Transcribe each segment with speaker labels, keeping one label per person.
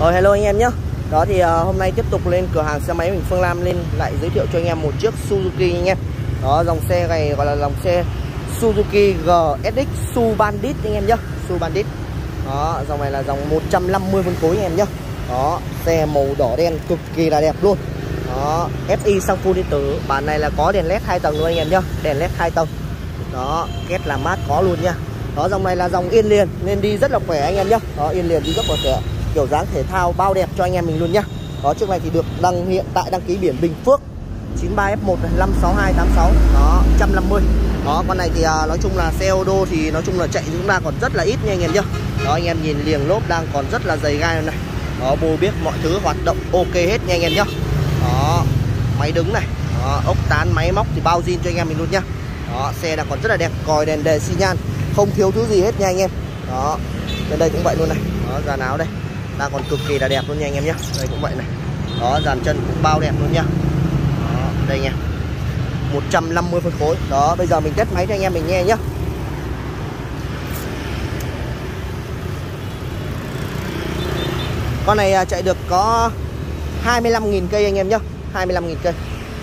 Speaker 1: Hello anh em nhé. Đó thì hôm nay tiếp tục lên cửa hàng xe máy mình Phương Lam lên lại giới thiệu cho anh em một chiếc Suzuki anh em. Đó, dòng xe này gọi là dòng xe Suzuki GSX Su Bandit anh em nhé. Su Bandit. Đó, dòng này là dòng 150 phân khối anh em nhé. Đó, xe màu đỏ đen cực kỳ là đẹp luôn. Đó, FI sang full điện tử. Bản này là có đèn led 2 tầng luôn anh em nhé. Đèn led 2 tầng. Đó, két làm mát có luôn nha. Đó, dòng này là dòng yên liền nên đi rất là khỏe anh em nhé. Đó, yên liền đi rất là khỏe, kiểu dáng thể thao bao đẹp cho anh em mình luôn nhá. Đó, chiếc này thì được hiện tại đăng ký biển Bình Phước 93F1 56286. Đó, 150. Đó, con này thì nói chung là xe ô tô thì nói chung là chạy chúng ta còn rất là ít nha anh em nhá. Đó, anh em nhìn liềng lốp đang còn rất là dày gai này. Đó, bô biết mọi thứ hoạt động ok hết nha anh em nhá. Đó, máy đứng này. Đó, ốc tán máy móc thì bao zin cho anh em mình luôn nhá. Đó, xe đang còn rất là đẹp, còi đèn đề xi nhan không thiếu thứ gì hết nha anh em. Đó, bên đây cũng vậy luôn này. Đó, dàn áo đây đang còn cực kỳ là đẹp luôn nha anh em nhé. Đây cũng vậy này. Đó, dàn chân cũng bao đẹp luôn nha. Đó, đây nha, 150 phân khối. Đó, bây giờ mình test máy cho anh em mình nghe nhé. Con này chạy được có 25.000 cây anh em nhé. 25.000 cây.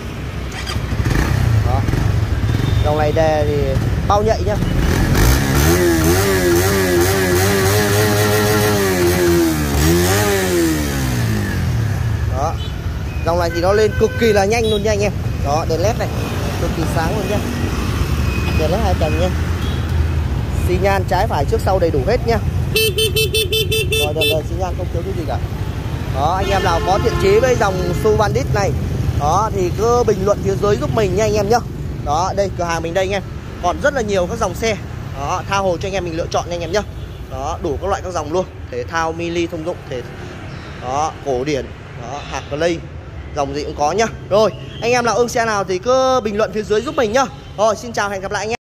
Speaker 1: Đó, dòng này đề thì bao nhạy nhá. Đó, dòng này thì nó lên cực kỳ là nhanh luôn nha anh em. Đó, đèn led này cực kỳ sáng luôn nhá. Đèn led 2 tầng nha. Xi nhan trái phải trước sau đầy đủ hết nhá. Rồi, đèn xi nhan không thiếu cái gì cả. Đó, anh em nào có thiện chí với dòng Su Bandit này, đó thì cứ bình luận phía dưới giúp mình nha anh em nhá. Đó, đây cửa hàng mình đây anh em. Còn rất là nhiều các dòng xe. Đó, tha hồ cho anh em mình lựa chọn nha anh em nhá. Đó, đủ các loại các dòng luôn, thể thao, mini, thông dụng, đó, cổ điển, đó, hạt play, dòng gì cũng có nhá. Rồi, anh em nào ưng xe nào thì cứ bình luận phía dưới giúp mình nhá. Rồi, xin chào, hẹn gặp lại anh em.